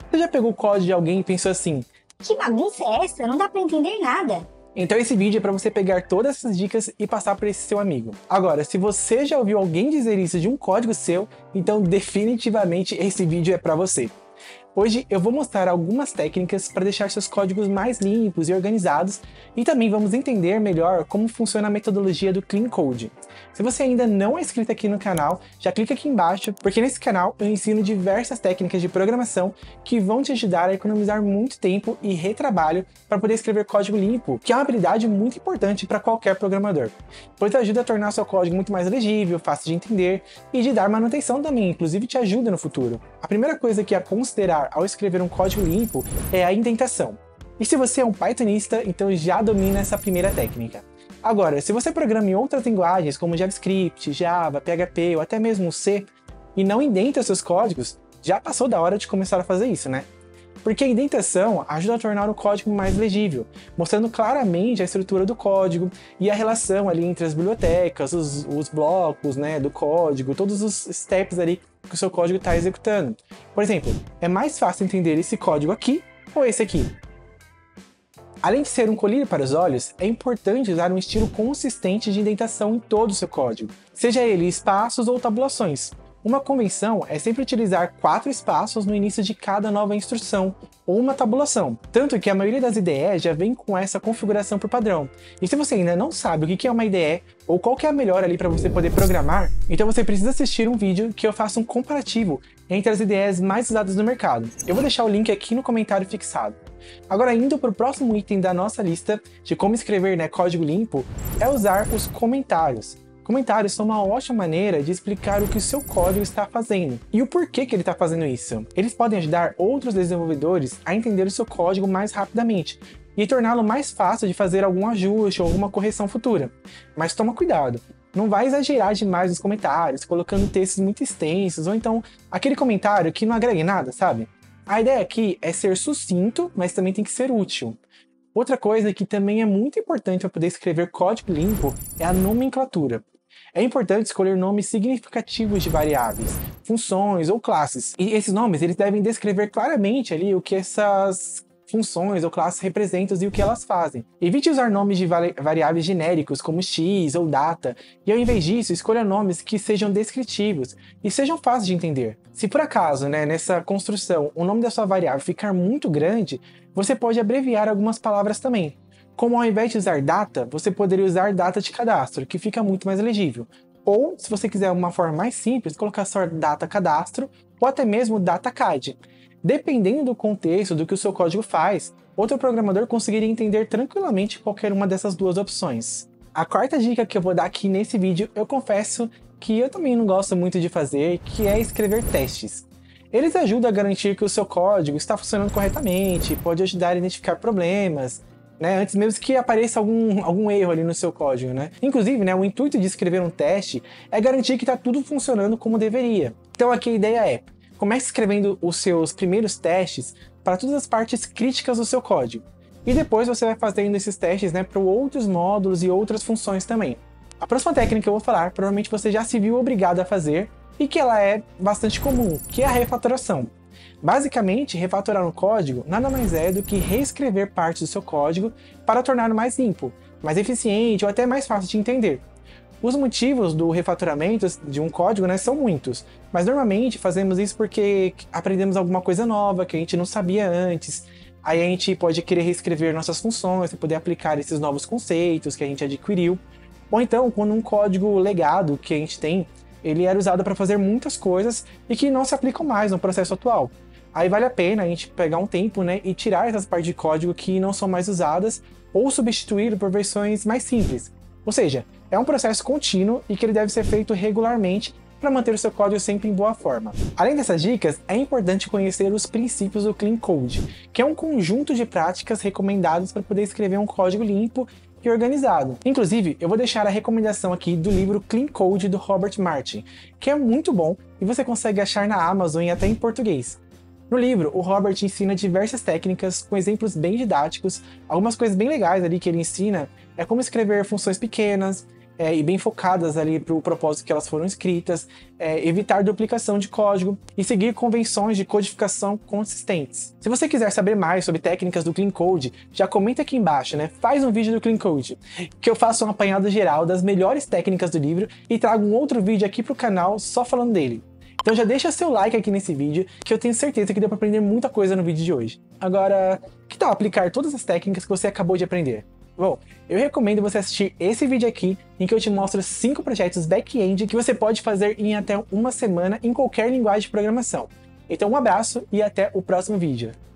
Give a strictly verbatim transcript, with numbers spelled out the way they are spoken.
Você já pegou o código de alguém e pensou assim: que bagunça é essa? Não dá pra entender nada. Então esse vídeo é para você pegar todas essas dicas e passar para esse seu amigo. Agora, se você já ouviu alguém dizer isso de um código seu, então definitivamente esse vídeo é para você. Hoje eu vou mostrar algumas técnicas para deixar seus códigos mais limpos e organizados, e também vamos entender melhor como funciona a metodologia do Clean Code. Se você ainda não é inscrito aqui no canal, já clica aqui embaixo, porque nesse canal eu ensino diversas técnicas de programação que vão te ajudar a economizar muito tempo e retrabalho para poder escrever código limpo, que é uma habilidade muito importante para qualquer programador, pois ajuda a tornar seu código muito mais legível, fácil de entender e de dar manutenção também, inclusive te ajuda no futuro. A primeira coisa que é considerar ao escrever um código limpo é a indentação. E se você é um Pythonista, então já domina essa primeira técnica. Agora, se você programa em outras linguagens como JavaScript, Java, P H P ou até mesmo C, e não indenta seus códigos, já passou da hora de começar a fazer isso, né? Porque a indentação ajuda a tornar o código mais legível, mostrando claramente a estrutura do código e a relação ali entre as bibliotecas, os, os blocos, né, do código, todos os steps ali que o seu código está executando. Por exemplo, é mais fácil entender esse código aqui ou esse aqui. Além de ser um colírio para os olhos, é importante usar um estilo consistente de indentação em todo o seu código, seja ele espaços ou tabulações. Uma convenção é sempre utilizar quatro espaços no início de cada nova instrução, ou uma tabulação, tanto que a maioria das I D Es já vem com essa configuração por padrão. E se você ainda não sabe o que é uma I D E, ou qual que é a melhor ali para você poder programar, então você precisa assistir um vídeo que eu faço um comparativo entre as I D Es mais usadas no mercado. Eu vou deixar o link aqui no comentário fixado. Agora, indo para o próximo item da nossa lista de como escrever, né, código limpo, é usar os comentários. Comentários são uma ótima maneira de explicar o que o seu código está fazendo e o porquê que ele está fazendo isso. Eles podem ajudar outros desenvolvedores a entender o seu código mais rapidamente e torná-lo mais fácil de fazer algum ajuste ou alguma correção futura. Mas toma cuidado, não vai exagerar demais nos comentários, colocando textos muito extensos ou então aquele comentário que não agrega em nada, sabe? A ideia aqui é ser sucinto, mas também tem que ser útil. Outra coisa que também é muito importante para poder escrever código limpo é a nomenclatura. É importante escolher nomes significativos de variáveis, funções ou classes. E esses nomes eles devem descrever claramente ali o que essas funções ou classes representam e o que elas fazem. Evite usar nomes de variáveis genéricos como x ou data, e ao invés disso, escolha nomes que sejam descritivos e sejam fáceis de entender. Se por acaso, né, nessa construção, o nome da sua variável ficar muito grande, você pode abreviar algumas palavras também. Como ao invés de usar data, você poderia usar data de cadastro, que fica muito mais legível. Ou, se você quiser uma forma mais simples, colocar só data cadastro ou até mesmo data C A D. Dependendo do contexto do que o seu código faz, outro programador conseguiria entender tranquilamente qualquer uma dessas duas opções. A quarta dica que eu vou dar aqui nesse vídeo, eu confesso que eu também não gosto muito de fazer, que é escrever testes. Eles ajudam a garantir que o seu código está funcionando corretamente, pode ajudar a identificar problemas, né, antes mesmo que apareça algum, algum erro ali no seu código, né? Inclusive, né, o intuito de escrever um teste é garantir que está tudo funcionando como deveria. Então aqui a ideia é, comece escrevendo os seus primeiros testes para todas as partes críticas do seu código. E depois você vai fazendo esses testes, né, para outros módulos e outras funções também. A próxima técnica que eu vou falar, provavelmente você já se viu obrigado a fazer, e que ela é bastante comum, que é a refatoração. Basicamente, refatorar um código nada mais é do que reescrever partes do seu código para torná-lo mais limpo, mais eficiente ou até mais fácil de entender. Os motivos do refatoramento de um código, né, são muitos, mas normalmente fazemos isso porque aprendemos alguma coisa nova que a gente não sabia antes. Aí a gente pode querer reescrever nossas funções para poder aplicar esses novos conceitos que a gente adquiriu. Ou então, quando um código legado que a gente tem, ele era usado para fazer muitas coisas e que não se aplicam mais no processo atual. Aí vale a pena a gente pegar um tempo, né, e tirar essas partes de código que não são mais usadas ou substituir por versões mais simples. Ou seja, é um processo contínuo e que ele deve ser feito regularmente para manter o seu código sempre em boa forma. Além dessas dicas, é importante conhecer os princípios do Clean Code, que é um conjunto de práticas recomendadas para poder escrever um código limpo e organizado. Inclusive, eu vou deixar a recomendação aqui do livro Clean Code do Robert Martin, que é muito bom e você consegue achar na Amazon e até em português. No livro, o Robert ensina diversas técnicas com exemplos bem didáticos. Algumas coisas bem legais ali que ele ensina é como escrever funções pequenas, é, e bem focadas ali para o propósito que elas foram escritas, é, evitar duplicação de código e seguir convenções de codificação consistentes. Se você quiser saber mais sobre técnicas do Clean Code, já comenta aqui embaixo, né? Faz um vídeo do Clean Code, que eu faço um apanhado geral das melhores técnicas do livro e trago um outro vídeo aqui pro canal só falando dele. Então já deixa seu like aqui nesse vídeo, que eu tenho certeza que deu para aprender muita coisa no vídeo de hoje. Agora, que tal aplicar todas as técnicas que você acabou de aprender? Bom, eu recomendo você assistir esse vídeo aqui, em que eu te mostro cinco projetos back-end que você pode fazer em até uma semana em qualquer linguagem de programação. Então um abraço e até o próximo vídeo.